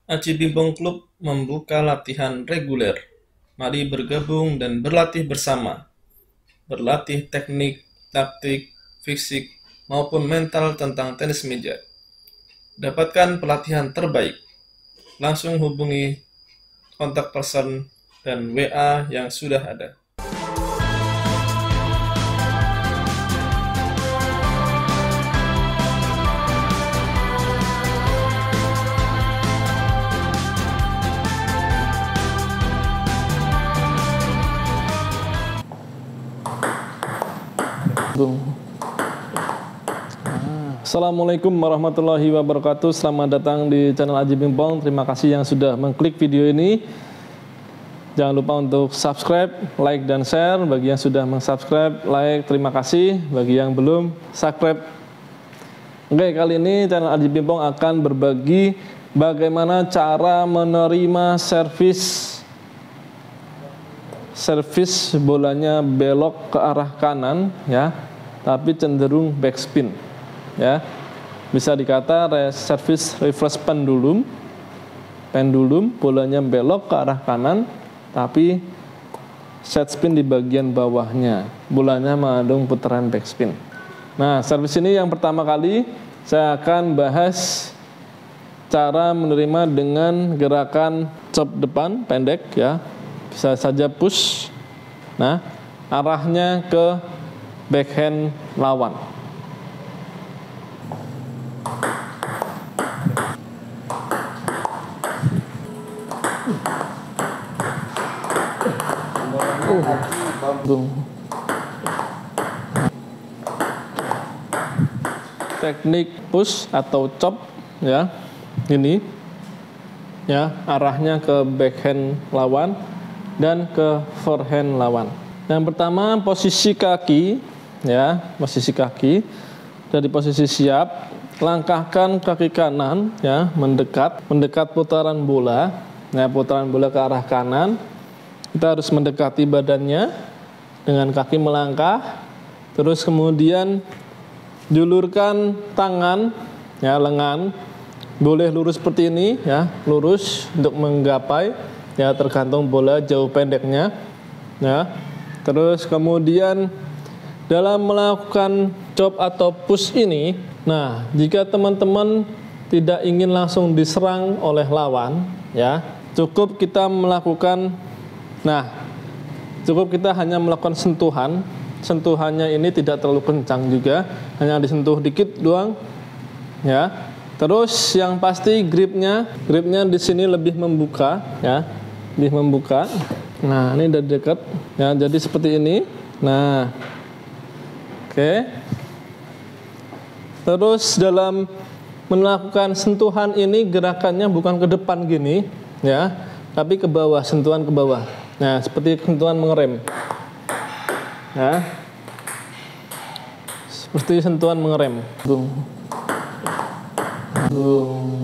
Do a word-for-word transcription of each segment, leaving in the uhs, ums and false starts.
Aji Bimbong Club membuka latihan reguler. Mari bergabung dan berlatih bersama. Berlatih teknik, taktik, fisik, maupun mental tentang tenis meja. Dapatkan pelatihan terbaik. Langsung hubungi kontak person dan W A yang sudah ada. Assalamualaikum warahmatullahi wabarakatuh. Selamat datang di channel Aji Bimbong. Terima kasih yang sudah mengklik video ini. Jangan lupa untuk subscribe, like, dan share. Bagi yang sudah mensubscribe, like, terima kasih. Bagi yang belum, subscribe. Oke, kali ini channel Aji Bimbong akan berbagi bagaimana cara menerima servis servis bolanya belok ke arah kanan, ya, tapi cenderung backspin, ya. Bisa dikata servis reverse pendulum, pendulum bolanya belok ke arah kanan, tapi set spin di bagian bawahnya, bolanya mengandung putaran backspin. Nah, servis ini yang pertama kali saya akan bahas cara menerima dengan gerakan chop depan pendek, ya. Bisa saja push. Nah, arahnya ke backhand lawan. Uh. Teknik push atau chop, ya. Ini, ya, arahnya ke backhand lawan dan ke forehand lawan. Yang pertama, posisi kaki, ya, posisi kaki. Dari posisi siap, langkahkan kaki kanan, ya, mendekat, mendekat putaran bola. Nah, putaran bola ke arah kanan. Kita harus mendekati badannya dengan kaki melangkah. Terus kemudian julurkan tangan, ya, lengan. Boleh lurus seperti ini, ya, lurus untuk menggapai, ya, tergantung bola jauh pendeknya, ya. Terus kemudian dalam melakukan chop atau push ini, nah, jika teman-teman tidak ingin langsung diserang oleh lawan, ya, cukup kita melakukan, nah, cukup kita hanya melakukan sentuhan. Sentuhannya ini tidak terlalu kencang juga, hanya disentuh dikit doang, ya. Terus yang pasti gripnya, gripnya di sini lebih membuka, ya. Lebih membuka. Nah, ini dari dekat, ya, jadi seperti ini. Nah, oke. Terus dalam melakukan sentuhan ini gerakannya bukan ke depan gini, ya, tapi ke bawah, sentuhan ke bawah. Nah, seperti sentuhan mengerem, ya, seperti sentuhan mengerem. Bung, bung.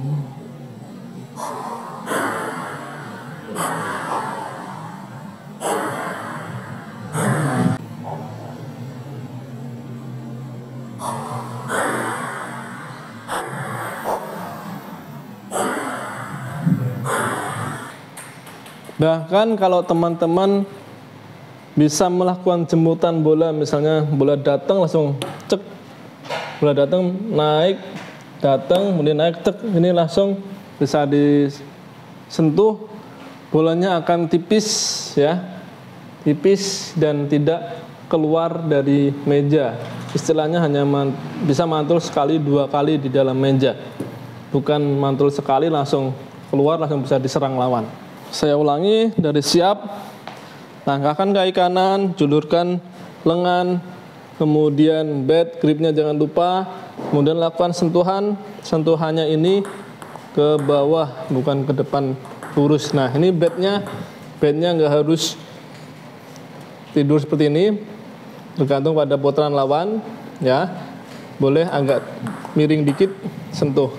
Bahkan kalau teman-teman bisa melakukan jemputan bola, misalnya bola datang langsung cek, bola datang naik, datang kemudian naik cek, ini langsung bisa disentuh, bolanya akan tipis, ya, tipis dan tidak keluar dari meja. Istilahnya hanya man, bisa mantul sekali dua kali di dalam meja, bukan mantul sekali langsung keluar langsung bisa diserang lawan. Saya ulangi, dari siap, langkahkan kaki kanan, julurkan lengan, kemudian bed, gripnya jangan lupa, kemudian lakukan sentuhan, sentuhannya ini ke bawah, bukan ke depan lurus. Nah, ini bednya, bednya nggak harus tidur seperti ini, tergantung pada putaran lawan, ya, boleh agak miring dikit, sentuh,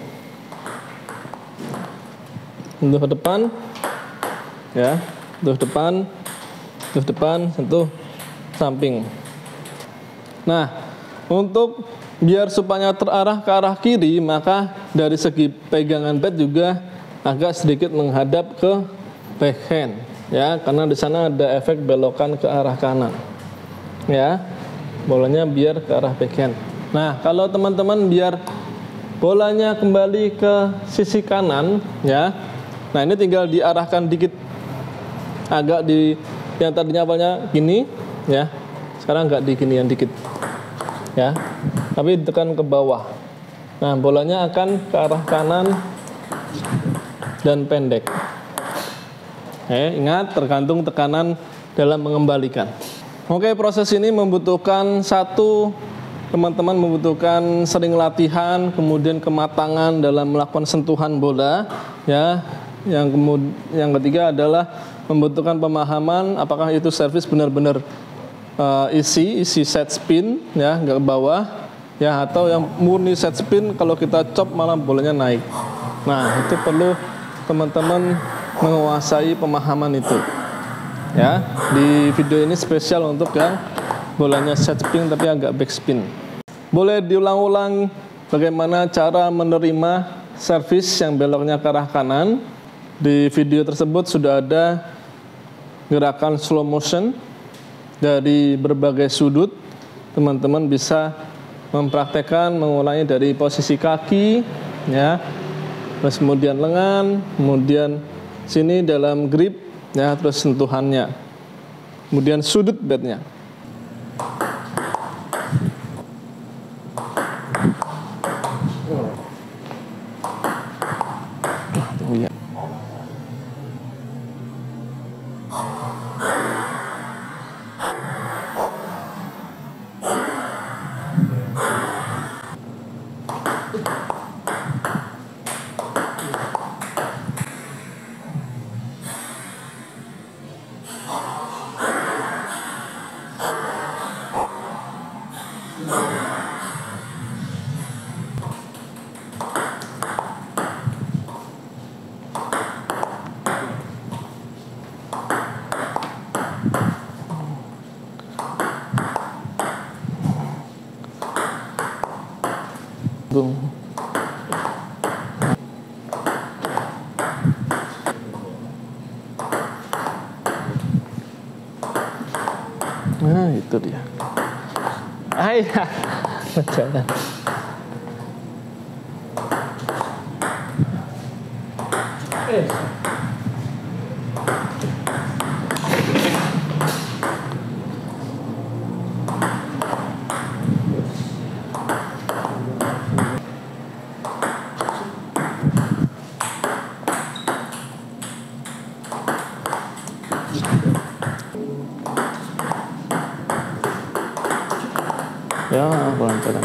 sentuh ke depan. Ya, sentuh depan, sentuh depan, sentuh samping. Nah, untuk biar supaya terarah ke arah kiri, maka dari segi pegangan pad juga agak sedikit menghadap ke backhand, ya, karena di sana ada efek belokan ke arah kanan, ya, bolanya biar ke arah backhand. Nah, kalau teman-teman biar bolanya kembali ke sisi kanan, ya, nah ini tinggal diarahkan dikit, agak di yang tadinya awalnya gini, ya, sekarang agak di ginian dikit, ya, tapi ditekan ke bawah. Nah, bolanya akan ke arah kanan dan pendek. Eh, ingat, tergantung tekanan dalam mengembalikan. Oke, proses ini membutuhkan satu, teman-teman membutuhkan sering latihan, kemudian kematangan dalam melakukan sentuhan bola, ya. Yang kemudian yang ketiga adalah membutuhkan pemahaman apakah itu servis benar-benar uh, isi isi set spin, ya, nggak ke bawah, ya, atau yang murni set spin, kalau kita chop malah bolanya naik. Nah, itu perlu teman-teman menguasai pemahaman itu, ya. Di video ini spesial untuk yang bolanya set spin tapi agak back spin. Boleh diulang-ulang bagaimana cara menerima servis yang beloknya ke arah kanan. Di video tersebut sudah ada gerakan slow motion dari berbagai sudut. Teman-teman bisa mempraktekkan, mengulangi dari posisi kaki, ya, terus kemudian lengan, kemudian sini dalam grip, ya, terus sentuhannya, kemudian sudut bednya. Bung. Nah, itu dia. Ayah, jalan. Eh. Ya, pelan-pelan.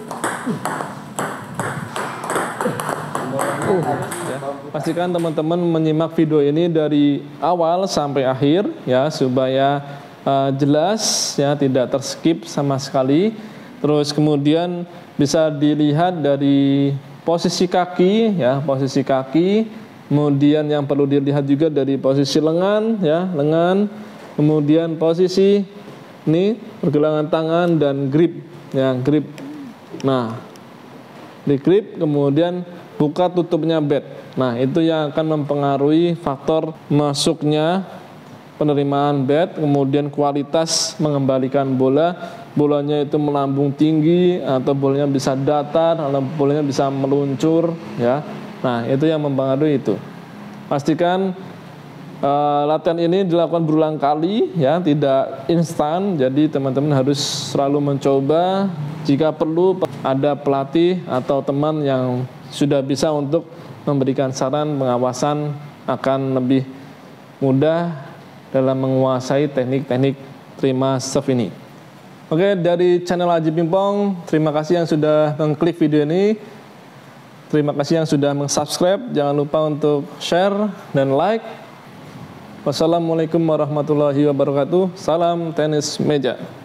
Uh, ya. Pastikan teman-teman menyimak video ini dari awal sampai akhir, ya, supaya uh, jelas, ya, tidak terskip sama sekali. Terus kemudian bisa dilihat dari posisi kaki, ya, posisi kaki. Kemudian yang perlu dilihat juga dari posisi lengan, ya, lengan. Kemudian posisi ini pergelangan tangan dan grip, ya, grip. Nah, di grip kemudian buka tutupnya bed. Nah, itu yang akan mempengaruhi faktor masuknya penerimaan bed, kemudian kualitas mengembalikan bola. Bolanya itu melambung tinggi atau bolanya bisa datar, atau bolanya bisa meluncur, ya. Nah, itu yang mempengaruhi itu. Pastikan Uh, latihan ini dilakukan berulang kali, ya, tidak instan. Jadi teman-teman harus selalu mencoba. Jika perlu ada pelatih atau teman yang sudah bisa untuk memberikan saran, pengawasan, akan lebih mudah dalam menguasai teknik-teknik terima serve ini. Oke, dari channel Aji Pimpong, terima kasih yang sudah mengklik video ini. Terima kasih yang sudah meng-subscribe. Jangan lupa untuk share dan like. Wassalamualaikum warahmatullahi wabarakatuh. Salam tenis meja.